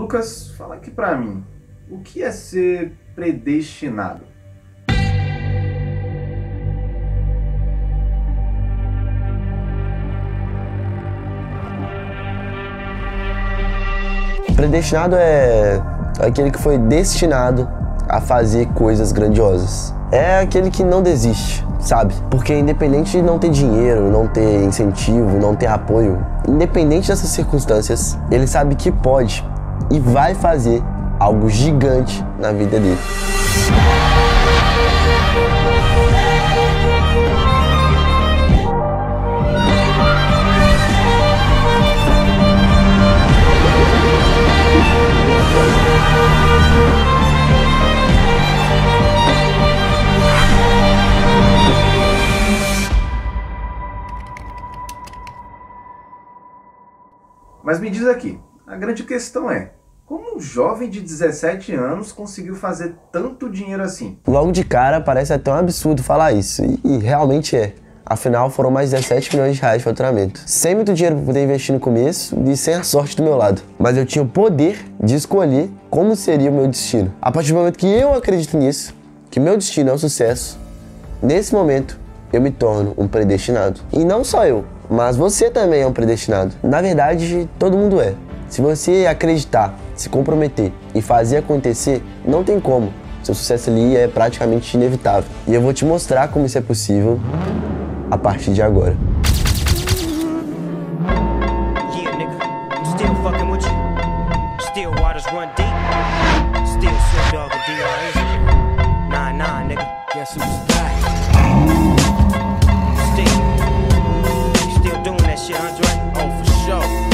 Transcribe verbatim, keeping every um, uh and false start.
Lucas, fala aqui pra mim, o que é ser predestinado? Predestinado é aquele que foi destinado a fazer coisas grandiosas. É aquele que não desiste, sabe? Porque independente de não ter dinheiro, não ter incentivo, não ter apoio, independente dessas circunstâncias, ele sabe que pode e vai fazer algo gigante na vida dele. Mas me diz aqui, a grande questão é, como um jovem de dezessete anos conseguiu fazer tanto dinheiro assim? Logo de cara parece até um absurdo falar isso, e, e realmente é. Afinal, foram mais de dezessete milhões de reais de faturamento. Sem muito dinheiro para poder investir no começo e sem a sorte do meu lado. Mas eu tinha o poder de escolher como seria o meu destino. A partir do momento que eu acredito nisso, que meu destino é o sucesso, nesse momento eu me torno um predestinado. E não só eu, mas você também é um predestinado. Na verdade, todo mundo é. Se você acreditar, se comprometer e fazer acontecer, não tem como. Seu sucesso ali é praticamente inevitável. E eu vou te mostrar como isso é possível a partir de agora. Yeah, nigga, I'm still fucking with you. Still waters run deep. Still Snoop Dogg and D R E. Nah, nah, nigga. Guess who's back? Still, you still doing that shit, Andre? Oh, for sure.